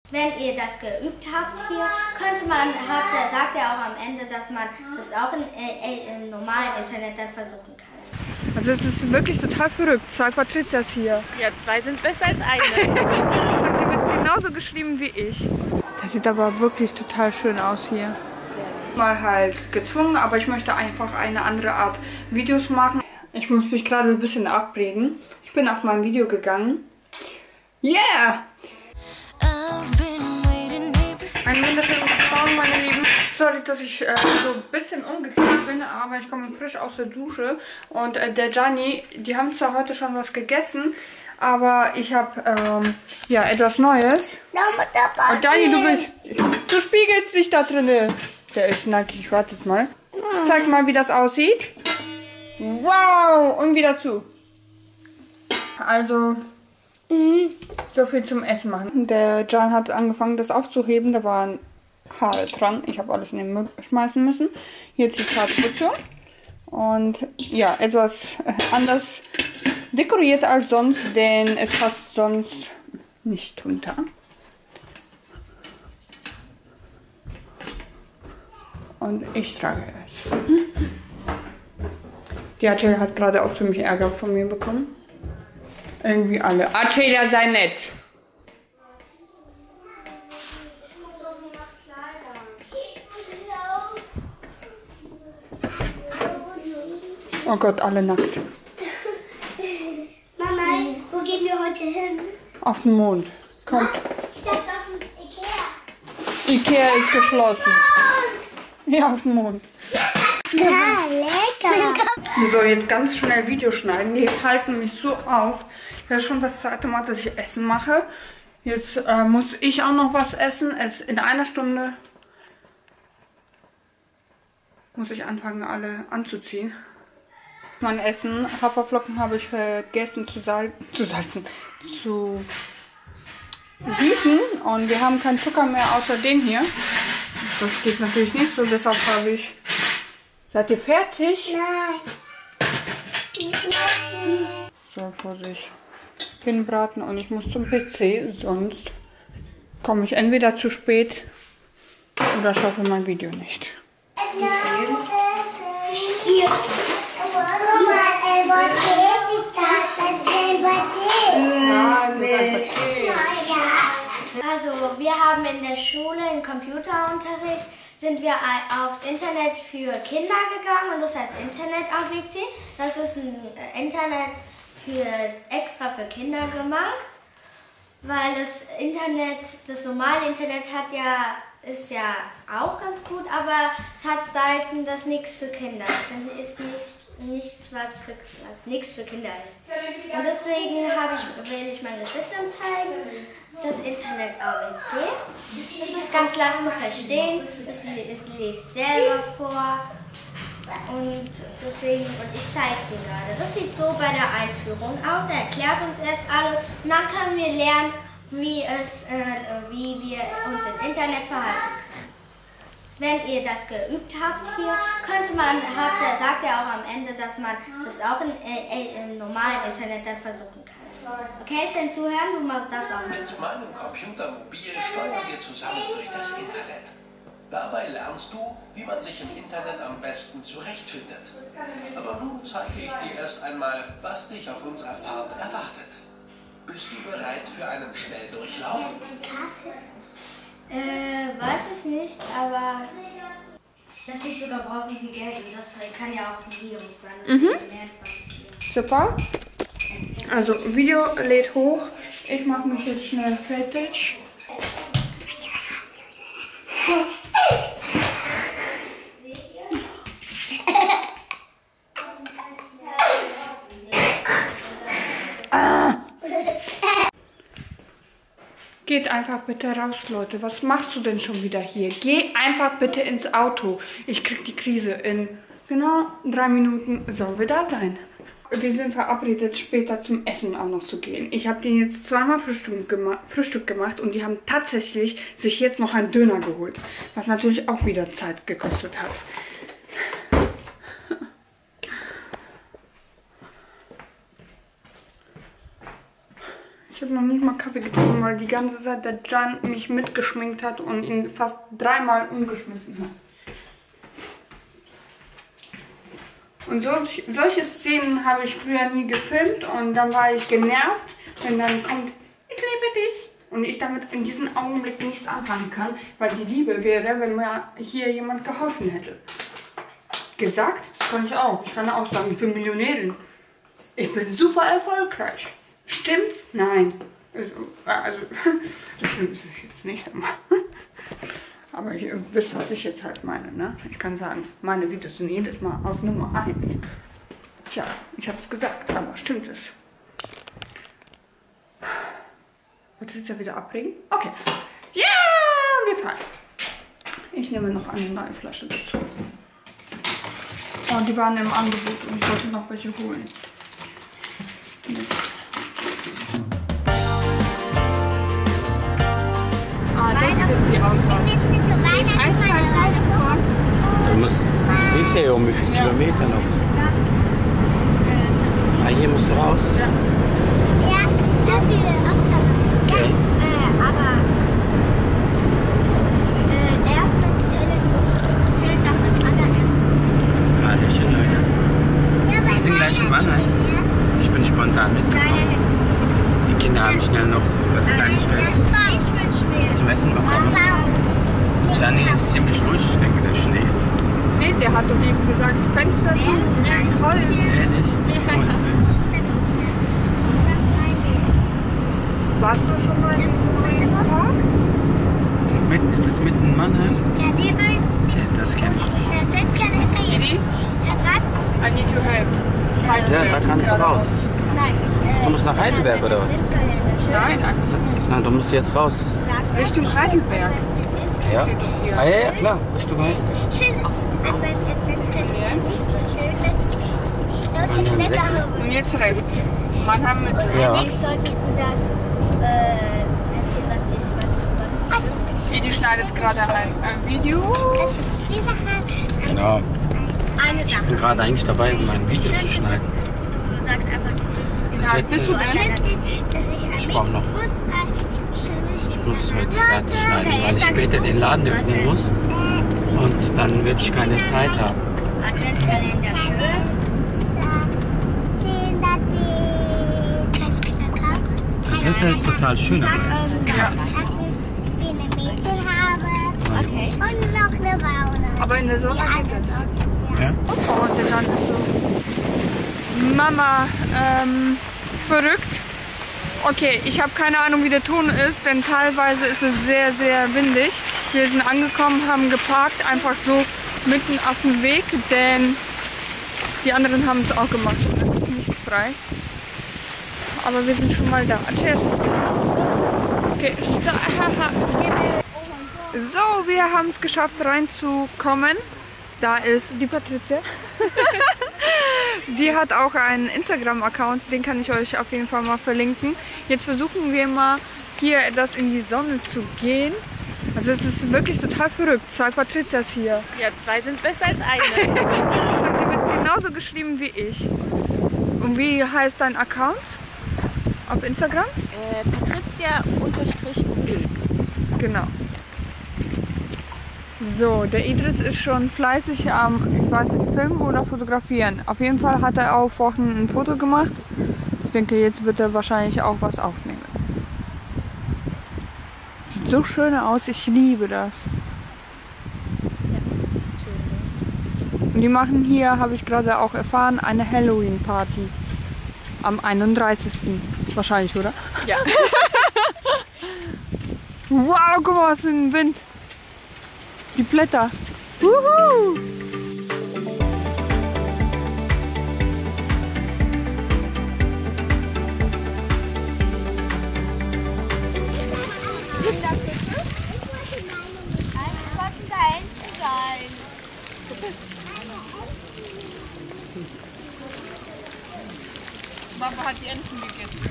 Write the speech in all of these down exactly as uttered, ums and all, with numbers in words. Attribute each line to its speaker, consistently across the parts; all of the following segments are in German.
Speaker 1: Wenn ihr das geübt habt hier, könnte man, habt, er sagt er auch am Ende, dass man das auch in, äh, im normalen Internet dann versuchen kann.
Speaker 2: Also es ist wirklich total verrückt. Zwei Patrizias hier.
Speaker 3: Ja, zwei sind besser als eine.
Speaker 2: Und sie wird genauso geschrieben wie ich. Das sieht aber wirklich total schön aus hier. Mal halt gezwungen, aber ich möchte einfach eine andere Art Videos machen. Ich muss mich gerade ein bisschen abregen. Ich bin auf mein Video gegangen. Yeah! Einen wunderschönen guten Morgen, meine Lieben. Sorry, dass ich äh, so ein bisschen ungeklärt bin, aber ich komme frisch aus der Dusche. Und äh, der Gianni, die haben zwar heute schon was gegessen, aber ich habe ähm, ja etwas Neues. Und Gianni, du bist, du spiegelst dich da drinne. Der ist nackig, wartet mal. Zeig mal, wie das aussieht. Wow, und wieder zu. Also, so viel zum Essen machen. Der Jan hat angefangen, das aufzuheben. Da waren Haare dran. Ich habe alles in den Müll schmeißen müssen. Jetzt die zweite Portion. Und ja, etwas anders dekoriert als sonst, denn es passt sonst nicht runter. Und ich trage es. Die Acela hat gerade auch ziemlich Ärger von mir bekommen. Irgendwie alle. Acela, sei nett. Oh Gott, alle nackt.
Speaker 1: Mama, wo gehen wir heute hin?
Speaker 2: Auf den Mond. Komm.
Speaker 1: Ich dachte auf dem Ikea.
Speaker 2: Ikea ist geschlossen. Ja, auf den Mond.
Speaker 1: Ja, lecker.
Speaker 2: So, jetzt ganz schnell Video schneiden. Die halten mich so auf. Das ist schon das zweite Mal, dass ich Essen mache. Jetzt äh, muss ich auch noch was essen. Es in einer Stunde muss ich anfangen, alle anzuziehen. Mein Essen, Haferflocken habe ich vergessen zu, sal zu salzen, zu süßen. Und wir haben keinen Zucker mehr außer den hier. Das geht natürlich nicht so, deshalb habe ich... Seid ihr fertig?
Speaker 1: Nein.
Speaker 2: So, Vorsicht. Hinbraten und ich muss zum P C, sonst komme ich entweder zu spät oder schaffe mein Video nicht.
Speaker 1: Hier. Also wir haben in der Schule im Computerunterricht sind wir aufs Internet für Kinder gegangen und das heißt Internet-A B C. Das ist ein Internet für extra für Kinder gemacht, weil das Internet, das normale Internet hat ja ist ja auch ganz gut, aber es hat Seiten, das nichts für Kinder ist, ist nicht, nicht was für was nichts für Kinder ist. Und deswegen habe ich will ich meinen Geschwistern zeigen. Das Internet A B C. Das ist ganz leicht zu verstehen. Es, es liest selber vor. Und deswegen, und ich zeige es Ihnen gerade. Das sieht so bei der Einführung aus. Er erklärt uns erst alles und dann können wir lernen, wie, es, äh, wie wir uns im Internet verhalten können. Wenn ihr das geübt habt hier, könnte man, habt, er sagt er auch am Ende, dass man das auch in, äh, im normalen Internet dann versuchen kann. Okay, ist denn zuhören? Du machst das auch nicht.
Speaker 4: Mit meinem Computermobil steuern wir zusammen durch das Internet. Dabei lernst du, wie man sich im Internet am besten zurechtfindet. Aber nun zeige ich dir erst einmal, was dich auf unserer Fahrt erwartet. Bist du bereit für einen Schnelldurchlauf?
Speaker 1: Äh, weiß ich nicht, aber da steht sogar, brauchen Sie Geld und das kann ja auch ein Virus sein. Das
Speaker 2: Mhm.
Speaker 1: lernt man.
Speaker 2: Super. Also Video lädt hoch. Ich mache mich jetzt schnell fertig. Ah. Geht einfach bitte raus, Leute. Was machst du denn schon wieder hier? Geh einfach bitte ins Auto. Ich krieg die Krise. In genau drei Minuten sollen wir da sein. Wir sind verabredet, später zum Essen auch noch zu gehen. Ich habe denen jetzt zweimal Frühstück, gema Frühstück gemacht und die haben tatsächlich sich jetzt noch einen Döner geholt. Was natürlich auch wieder Zeit gekostet hat. Ich habe noch nicht mal Kaffee getrunken, weil die ganze Zeit der Can mich mitgeschminkt hat und ihn fast dreimal umgeschmissen hat. Und solch, solche Szenen habe ich früher nie gefilmt und dann war ich genervt, wenn dann kommt, ich liebe dich. Und ich damit in diesem Augenblick nichts anfangen kann, weil die Liebe wäre, wenn mir hier jemand geholfen hätte. Gesagt, das kann ich auch. Ich kann auch sagen, ich bin Millionärin. Ich bin super erfolgreich. Stimmt's? Nein. Also, also so schlimm ist es jetzt nicht. Aber ich wisst, was ich jetzt halt meine. Ne? Ich kann sagen, meine Videos sind jedes Mal auf Nummer eins. Tja, ich habe es gesagt, aber stimmt es? Wird jetzt ja wieder abbringen? Okay. Ja, wir fahren. Ich nehme noch eine neue Flasche dazu. Oh, die waren im Angebot und ich wollte noch welche holen. Mist. Ah, das ist jetzt die Auswahl. Ich eiskalt fahren.
Speaker 5: Du musst, du siehst ja um wie viele Kilometer noch. Ah, hier musst du raus.
Speaker 1: Ja, das hier ist auch da.
Speaker 5: Okay.
Speaker 1: Äh, aber äh, erst mit zählt nach dem anderen.
Speaker 5: Hallöchen, Leute. Wir sind gleich in Mannheim. Ich bin spontan mitgekommen. Die Kinder haben schnell noch was Kleinigkeit zum Essen bekommen. Gianni ist ziemlich ruhig, ich denke, der schläft.
Speaker 2: Nee, der hat doch eben gesagt, Fenster zu, mir ist kalt.
Speaker 5: Ehrlich? Voll süß.
Speaker 2: Warst du schon mal im Friedenspark?
Speaker 5: Mit, ist das mitten in Mannheim? Ja, das kenne ich nicht.
Speaker 2: Kiri? I need your help.
Speaker 5: Ja, da kannst du raus. Du musst nach Heidelberg oder was?
Speaker 2: Nein, eigentlich nicht.
Speaker 5: Nein, du musst jetzt raus.
Speaker 2: Richtung Heidelberg.
Speaker 5: Ja? Ah, ja, ja, klar. Richtung Heidelberg.
Speaker 2: Und jetzt rechts. Mannheim mit.
Speaker 5: Ja.
Speaker 1: Solltest du das äh, erzählen, was die Schwester was
Speaker 2: Edi schneidet gerade ein, ein Video.
Speaker 5: Genau.
Speaker 1: Eine
Speaker 5: Ich
Speaker 1: Sache.
Speaker 5: bin gerade eigentlich dabei, mein Video zu schneiden.
Speaker 1: Du sagst einfach die
Speaker 5: Das wird,
Speaker 2: Bist du
Speaker 5: äh,
Speaker 2: denn?
Speaker 5: ich brauche noch. Ich muss heute fertig schneiden, weil ich später den Laden öffnen muss. Und dann werde ich keine Zeit haben.
Speaker 1: Adventskalender schön.
Speaker 5: Das Wetter ist total schön, aber es ist kalt.
Speaker 1: Okay. Und noch eine Baune.
Speaker 2: Aber in der Sonne geht es.
Speaker 5: Ja?
Speaker 2: Oh, der Jan ist so. Mama, ähm, verrückt. Okay, ich habe keine Ahnung, wie der Ton ist, denn teilweise ist es sehr, sehr windig. Wir sind angekommen, haben geparkt, einfach so mitten auf dem Weg, denn die anderen haben es auch gemacht und es ist nichts frei. Aber wir sind schon mal da. Cheers. Okay, so, wir haben es geschafft reinzukommen. Da ist die Patricia. Sie hat auch einen Instagram-Account, den kann ich euch auf jeden Fall mal verlinken. Jetzt versuchen wir mal hier etwas in die Sonne zu gehen. Also es ist wirklich total verrückt. Zwei Patricias hier.
Speaker 3: Ja, zwei sind besser als eine.
Speaker 2: Und sie wird genauso geschrieben wie ich. Und wie heißt dein Account auf Instagram?
Speaker 3: Äh, Patricia-B.
Speaker 2: Genau. So, der Idris ist schon fleißig am, ich weiß nicht, filmen oder fotografieren. Auf jeden Fall hat er auch vorhin ein Foto gemacht. Ich denke, jetzt wird er wahrscheinlich auch was aufnehmen. Sieht so schön aus, ich liebe das. Und die machen hier, habe ich gerade auch erfahren, eine Halloween-Party. Am einunddreißigsten Wahrscheinlich, oder?
Speaker 3: Ja.
Speaker 2: Wow, guck mal, was für ein Wind. Die Blätter. Wuhu! Papa hat die Enten gegessen.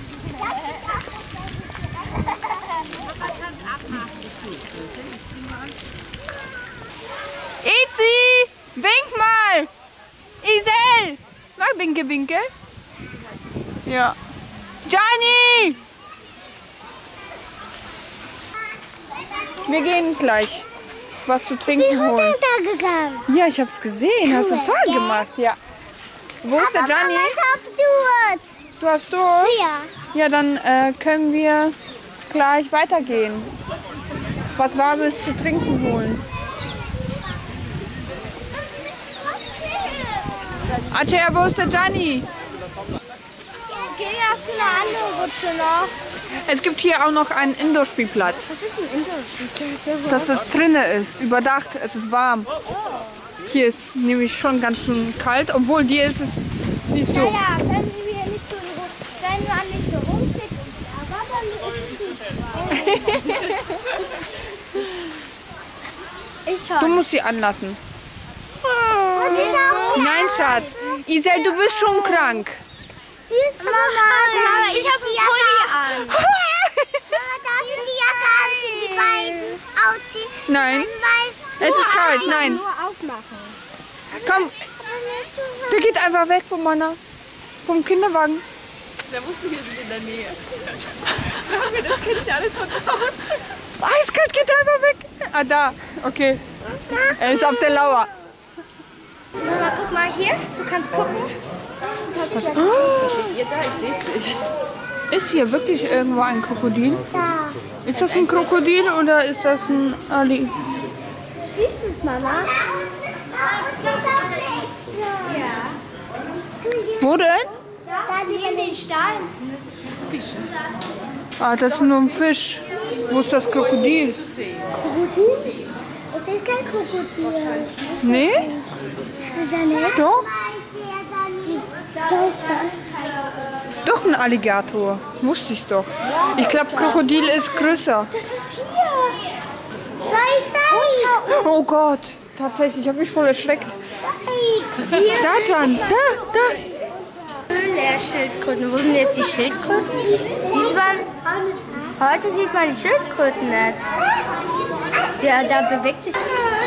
Speaker 2: Itzi! Wink mal! Isel! Mal winke, winke. Ja. Gianni! Wir gehen gleich was zu trinken holen.
Speaker 1: Wir sind da gegangen.
Speaker 2: Ja, ich hab's gesehen. Hast du toll gemacht, ja. Wo ist der Gianni?
Speaker 1: Ich hab Durst.
Speaker 2: Du hast Durst?
Speaker 1: Ja.
Speaker 2: Ja, dann äh, können wir gleich weitergehen. Was Warmes zu trinken holen. Atja, wo ist der Gianni?
Speaker 1: Geh auf eine andere Rutsche noch.
Speaker 2: Es gibt hier auch noch einen Indoor-Spielplatz.
Speaker 1: Was ist ein Indoor-Spielplatz?
Speaker 2: Dass das drinnen ist, überdacht, es ist warm. Hier ist nämlich schon ganz schön kalt, obwohl dir ist es nicht so.
Speaker 1: Ja, ja, wenn sie hier nicht so, wenn man nicht so rumklickt, aber dann ist es nicht warm. Ich schon.
Speaker 2: Du musst sie anlassen.
Speaker 1: Und die ist auch
Speaker 2: Nein, Schatz. Isel, du bist schon krank.
Speaker 1: Mama, Mama, ich habe die Jacke an. Mama, darf ich die Jacke anziehen, die beiden ausziehen?
Speaker 2: Nein,
Speaker 1: Weil
Speaker 2: es ist kalt, nein.
Speaker 1: nur aufmachen.
Speaker 2: Komm, der geht einfach weg von meiner, vom Kinderwagen.
Speaker 3: Der wusste, wir sind in der Nähe. Schau mir, das kennt ja alles von zu Hause.
Speaker 2: Eiskalt geht er einfach weg. Ah, da, okay. Er ist auf der Lauer.
Speaker 1: Mama, guck mal hier, du kannst gucken.
Speaker 3: Ihr da, ich seh's nicht.
Speaker 2: Ist hier wirklich irgendwo ein Krokodil?
Speaker 1: Da.
Speaker 2: Ist das ein Krokodil oder ist das ein Ali?
Speaker 1: Siehst du es, Mama? Ja.
Speaker 2: Wo denn?
Speaker 1: Da neben den Stein.
Speaker 2: Ah, das ist nur ein Fisch. Wo ist das Krokodil?
Speaker 1: Krokodil? Das ist kein Krokodil.
Speaker 2: Nee?
Speaker 1: Ist er nicht?
Speaker 2: Doch?
Speaker 1: Doch,
Speaker 2: Doch ein Alligator. Wusste ich doch. Ich glaube, Krokodil ist größer.
Speaker 1: das ist hier. Nein,
Speaker 2: Oh Gott. Tatsächlich, ich habe mich voll erschreckt.
Speaker 1: nein.
Speaker 2: Da, Jan. Da, da.
Speaker 1: Schildkröten. Wo sind jetzt die Schildkröten? Die waren, heute sieht man die Schildkröten nicht. Der, da bewegt sich.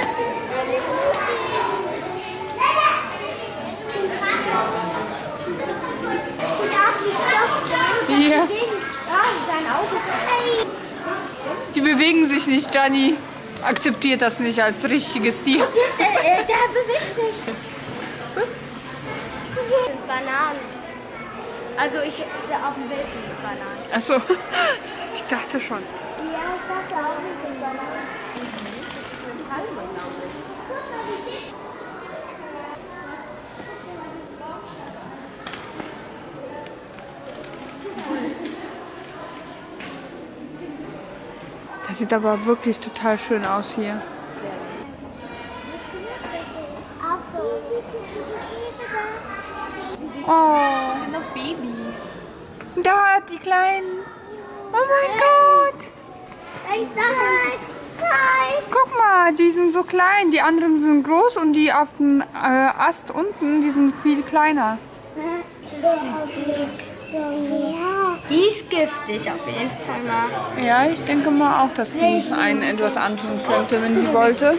Speaker 2: Ja.
Speaker 1: Sein Auge.
Speaker 2: Die bewegen sich nicht, Gianni. Akzeptiert das nicht als richtiges Tier.
Speaker 1: Der, äh, der bewegt sich. Bananen. Also ich, der auf dem Bild sind Bananen.
Speaker 2: Achso, ich dachte schon.
Speaker 1: Ja, ich dachte auch, das sind Bananen.
Speaker 2: Das sieht aber wirklich total schön aus hier. Oh,
Speaker 3: Das sind noch Babys.
Speaker 2: da die Kleinen. Oh mein Gott. Guck mal, die sind so klein. Die anderen sind groß und die auf dem äh, Ast unten, die sind viel kleiner.
Speaker 1: Die ist giftig auf jeden Fall mal.
Speaker 2: Ja, ich denke mal auch, dass die einen etwas antun könnte, wenn sie wollte.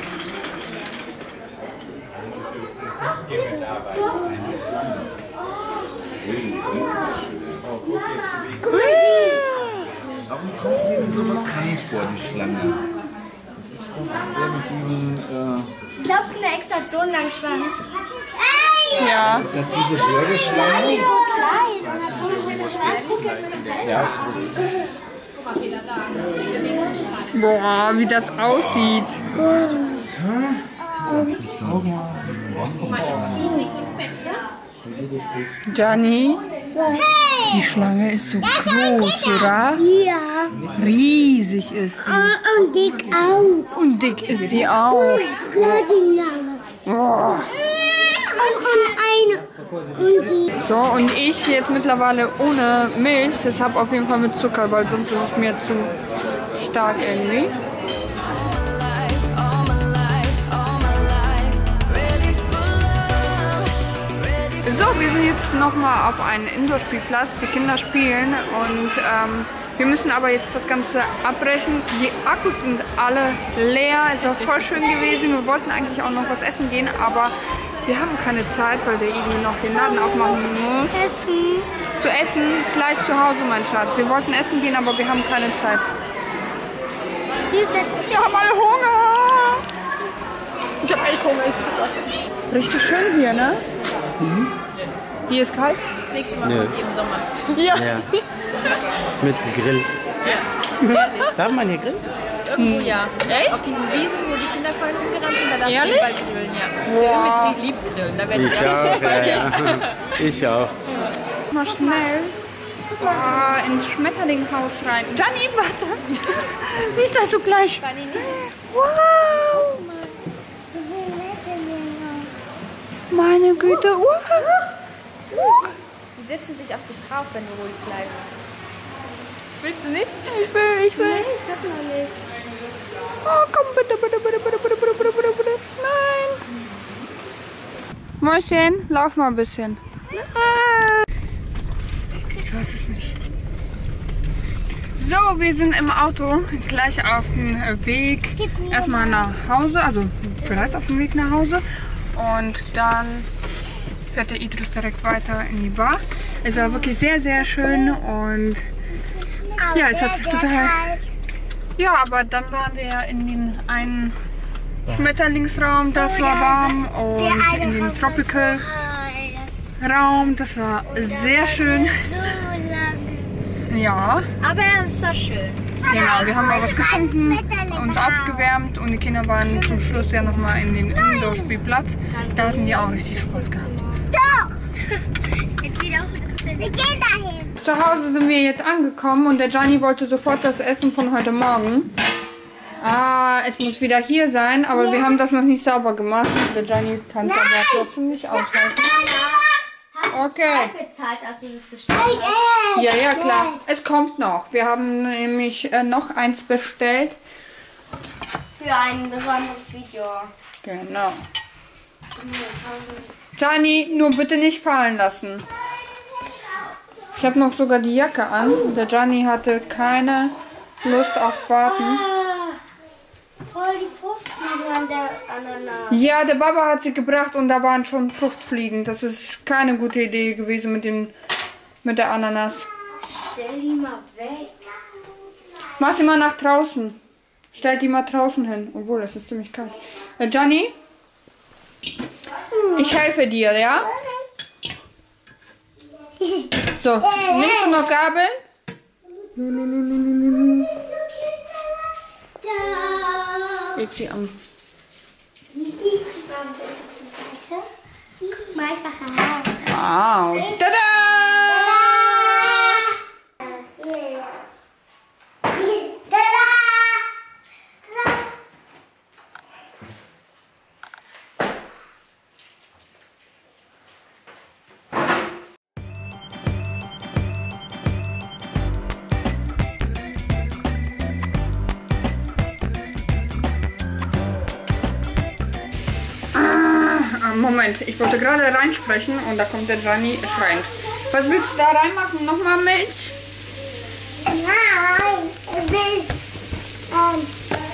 Speaker 5: Warum kommt Ihnen so bekannt vor, die Schlange? Das ist doch irgendwie
Speaker 1: Ich glaube, es ist eine extra so lang Schwanz.
Speaker 2: Ja.
Speaker 5: äh, ist das diese Bürgerschlange?
Speaker 1: Die ist so klein und hat so eine schöne Schwanz. Guck jetzt mit dem Fell.
Speaker 5: Ja, das
Speaker 2: Boah, wie das aussieht. Gianni, die Schlange ist so groß, oder?
Speaker 1: Ja.
Speaker 2: Riesig ist die.
Speaker 1: Und dick auch.
Speaker 2: Und dick ist sie auch.
Speaker 1: Die Name.
Speaker 2: Boah.
Speaker 1: Und, und eine. Und die.
Speaker 2: So, und ich jetzt mittlerweile ohne Milch, deshalb auf jeden Fall mit Zucker, weil sonst ist es mir zu stark irgendwie. So, wir sind jetzt nochmal auf einem Indoor-Spielplatz. Die Kinder spielen und ähm, wir müssen aber jetzt das Ganze abbrechen. Die Akkus sind alle leer. Es war voll schön gewesen. Wir wollten eigentlich auch noch was essen gehen, aber wir haben keine Zeit, weil der Igel noch den Laden aufmachen muss.
Speaker 1: Essen.
Speaker 2: Zu essen, gleich zu Hause, mein Schatz. Wir wollten essen gehen, aber wir haben keine Zeit. Wir haben alle Hunger. Ich habe echt Hunger. Richtig schön hier, ne? Mhm. Die ist kalt?
Speaker 3: Das nächste Mal
Speaker 5: Nö.
Speaker 3: kommt die im Sommer.
Speaker 2: Ja.
Speaker 5: Ja. Mit Grill. Darf man hier grillen?
Speaker 3: Irgendwo ja.
Speaker 2: Echt?
Speaker 3: Auf diesen Wiesen, wo die Kinder vorhin rumgerannt sind, da darf
Speaker 2: Ehrlich?
Speaker 3: man bald grillen, ja.
Speaker 2: Wow.
Speaker 3: Der Ümit liebt grillen. Da werden
Speaker 5: Ich
Speaker 3: wir
Speaker 5: auch, ja, ja. Ich auch.
Speaker 2: Mal schnell oh, ins Schmetterlinghaus rein. Gianni, warte. Nicht, dass du gleich... Wow. Meine Güte. Wow.
Speaker 3: Die setzen sich auf dich drauf, wenn du ruhig bleibst. Willst du nicht?
Speaker 2: Ich will, ich will.
Speaker 1: Nee, ich hab noch nicht.
Speaker 2: Oh, komm, bitte, bitte, bitte, bitte, bitte, bitte, bitte, bitte, bitte. Nein. Mäuschen, lauf mal ein bisschen. Ich weiß es nicht. So, wir sind im Auto, gleich auf dem Weg erstmal nach Hause, also bereits auf dem Weg nach Hause. Und dann fährt der Idris direkt weiter in die Bar. Es war wirklich sehr, sehr schön und ja, es hat total... Ja, aber dann waren wir ja in den einen Schmetterlingsraum, das war warm, und in den Tropical Raum, das war sehr schön.
Speaker 1: So lange.
Speaker 2: Ja,
Speaker 1: Aber es war schön.
Speaker 2: genau, wir haben auch was getrunken, uns aufgewärmt und die Kinder waren zum Schluss ja nochmal in den Indoor-Spielplatz. Da hatten die auch richtig Spaß gehabt.
Speaker 1: Doch! Jetzt wieder hoch. Wir gehen dahin.
Speaker 2: Zu Hause sind wir jetzt angekommen und der Gianni wollte sofort das Essen von heute Morgen. Ah, es muss wieder hier sein, aber ja, wir haben das noch nicht sauber gemacht. Der Gianni kann es aber trotzdem nicht aushalten. Okay.
Speaker 1: Bezahlt, als du das bestellt hast.
Speaker 2: Ja, ja, klar. Es kommt noch. Wir haben nämlich äh, noch eins bestellt.
Speaker 1: Für ein besonderes Video.
Speaker 2: Genau. Gianni, nur bitte nicht fallen lassen. Ich habe noch sogar die Jacke an. Der Gianni hatte keine Lust auf Warten.
Speaker 1: Ah, voll die Fruchtfliegen an der Ananas.
Speaker 2: Ja, der Baba hat sie gebracht und da waren schon Fruchtfliegen. Das ist keine gute Idee gewesen mit, dem, mit der Ananas.
Speaker 1: Stell die mal weg.
Speaker 2: Mach sie mal nach draußen. Stell die mal draußen hin. Obwohl, es ist ziemlich kalt. Äh, Gianni? Ich helfe dir, ja? So, nimmst du noch Gabeln? Leg sie an.
Speaker 1: Mal ich mache
Speaker 2: Wow. Tada! Moment, ich wollte gerade reinsprechen und da kommt der Gianni schreiend. Was willst du da reinmachen? Nochmal Milch?
Speaker 1: Nein, ich will ähm,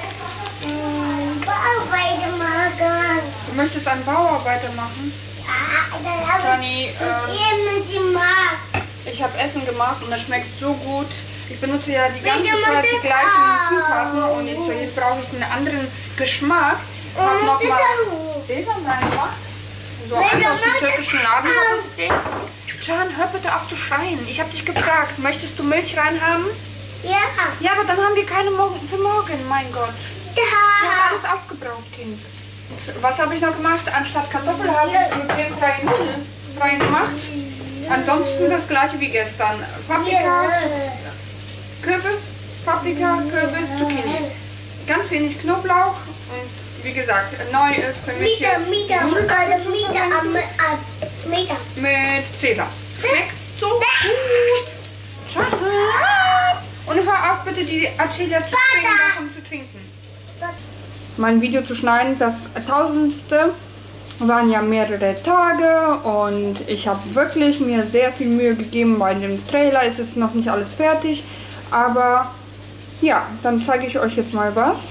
Speaker 1: ähm, Bauarbeiter machen.
Speaker 2: Du möchtest einen Bauarbeiter machen?
Speaker 1: Ja, dann habe
Speaker 2: Gianni,
Speaker 1: ich
Speaker 2: äh,
Speaker 1: eben gemacht.
Speaker 2: ich habe Essen gemacht und das schmeckt so gut. Ich benutze ja die ganze
Speaker 1: Bitte
Speaker 2: Zeit die
Speaker 1: mach das
Speaker 2: gleichen
Speaker 1: auch.
Speaker 2: Zutaten und ich so, jetzt brauche ich einen anderen Geschmack. Hab
Speaker 1: Und
Speaker 2: noch
Speaker 1: das
Speaker 2: mal
Speaker 1: auch.
Speaker 2: Sesam reingemacht. So
Speaker 1: Bitte
Speaker 2: einfach aus
Speaker 1: mach
Speaker 2: dem
Speaker 1: das
Speaker 2: türkischen Laden
Speaker 1: auch.
Speaker 2: habe ich den. Can, hör bitte auf zu schreien. Ich habe dich gefragt, möchtest du Milch reinhaben?
Speaker 1: Ja.
Speaker 2: Ja, aber dann haben wir keine morgen für morgen, mein Gott. Wir haben
Speaker 1: Da.
Speaker 2: alles aufgebraucht, Kind. Was habe ich noch gemacht? Anstatt Kartoffel habe ich glutenfreie Nudeln rein gemacht. Ansonsten das gleiche wie gestern. Paprika, Kürbis, Paprika, Kürbis, Zucchini. Ganz wenig Knoblauch und wie gesagt, neu ist für mich
Speaker 1: Mieter,
Speaker 2: jetzt
Speaker 1: Mieter,
Speaker 2: Nudeln
Speaker 1: also Mieter, am am- Mieter.
Speaker 2: mit Sesam. Schmeckt's so gut. Schatz. Und hör auf bitte die Acelia zu trinken, davon zu trinken. Mein Video zu schneiden, das tausendste, waren ja mehrere Tage und ich habe wirklich mir sehr viel Mühe gegeben. Bei dem Trailer ist es noch nicht alles fertig, aber ja, dann zeige ich euch jetzt mal was.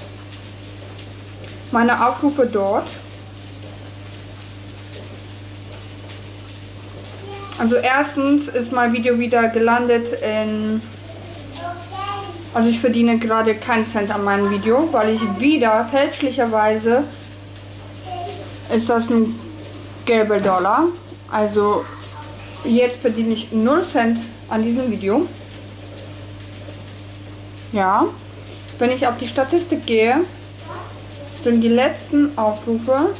Speaker 2: Meine Aufrufe dort. Also erstens ist mein Video wieder gelandet in Also ich verdiene gerade keinen Cent an meinem Video, weil ich wieder fälschlicherweise, ist das ein gelber Dollar, also jetzt verdiene ich null Cent an diesem Video. Ja, wenn ich auf die Statistik gehe, sind die letzten Aufrufe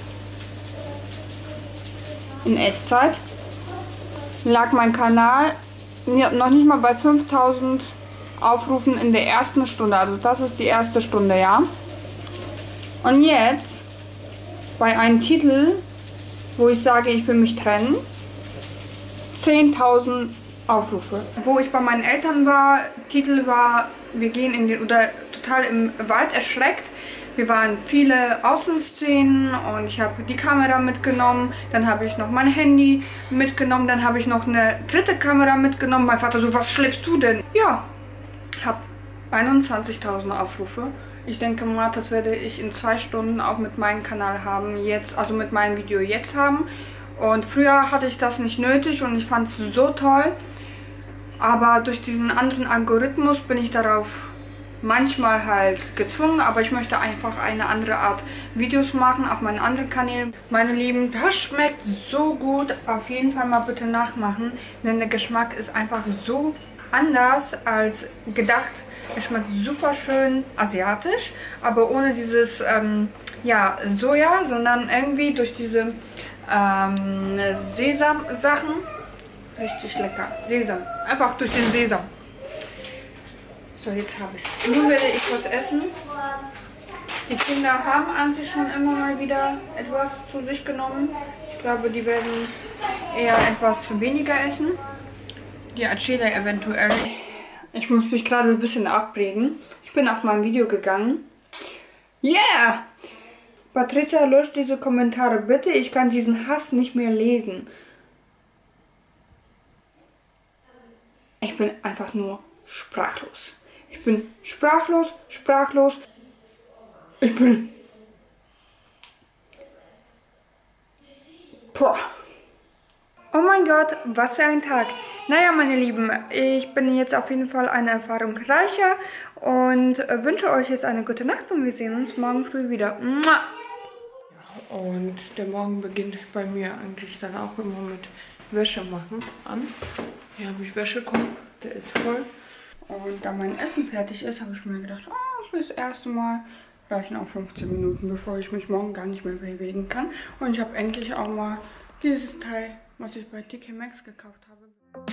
Speaker 2: in Echtzeit, lag mein Kanal noch nicht mal bei fünftausend Aufrufen in der ersten Stunde. Also das ist die erste Stunde, ja. Und jetzt bei einem Titel, wo ich sage, ich will mich trennen, zehntausend Aufrufe. Wo ich bei meinen Eltern war, Titel war, wir gehen in den, oder total im Wald erschreckt. Wir waren viele Außenszenen und ich habe die Kamera mitgenommen, dann habe ich noch mein Handy mitgenommen, dann habe ich noch eine dritte Kamera mitgenommen. Mein Vater so, was schleppst du denn? Ja, habe einundzwanzigtausend Aufrufe. Ich denke mal, das werde ich in zwei Stunden auch mit meinem Kanal haben, jetzt, also mit meinem Video jetzt haben. Und früher hatte ich das nicht nötig und ich fand es so toll. Aber durch diesen anderen Algorithmus bin ich darauf manchmal halt gezwungen, aber ich möchte einfach eine andere Art Videos machen auf meinen anderen Kanälen. Meine Lieben, das schmeckt so gut. Auf jeden Fall mal bitte nachmachen, denn der Geschmack ist einfach so anders als gedacht. Es schmeckt super schön asiatisch, aber ohne dieses ähm, ja, Soja, sondern irgendwie durch diese ähm, Sesam-Sachen. Richtig lecker. Sesam. Einfach durch den Sesam. So, jetzt habe ich es. Nun werde ich was essen. Die Kinder haben eigentlich schon immer mal wieder etwas zu sich genommen. Ich glaube, die werden eher etwas weniger essen. Die Achille eventuell. Ich muss mich gerade ein bisschen abregen. Ich bin auf mein Video gegangen. Yeah! Patricia, löscht diese Kommentare bitte. Ich kann diesen Hass nicht mehr lesen. Ich bin einfach nur sprachlos. Ich bin sprachlos, sprachlos. Ich bin... Boah. Oh mein Gott, was für ein Tag. Naja, meine Lieben, ich bin jetzt auf jeden Fall eine Erfahrung reicher und wünsche euch jetzt eine gute Nacht und wir sehen uns morgen früh wieder. Und der Morgen beginnt bei mir eigentlich dann auch immer mit Wäsche machen an. Hier habe ich Wäschekorb, der ist voll. Und da mein Essen fertig ist, habe ich mir gedacht, oh, das erste Mal reichen auch fünfzehn Minuten, bevor ich mich morgen gar nicht mehr bewegen kann. Und ich habe endlich auch mal dieses Teil, was ich bei T K Maxx gekauft habe.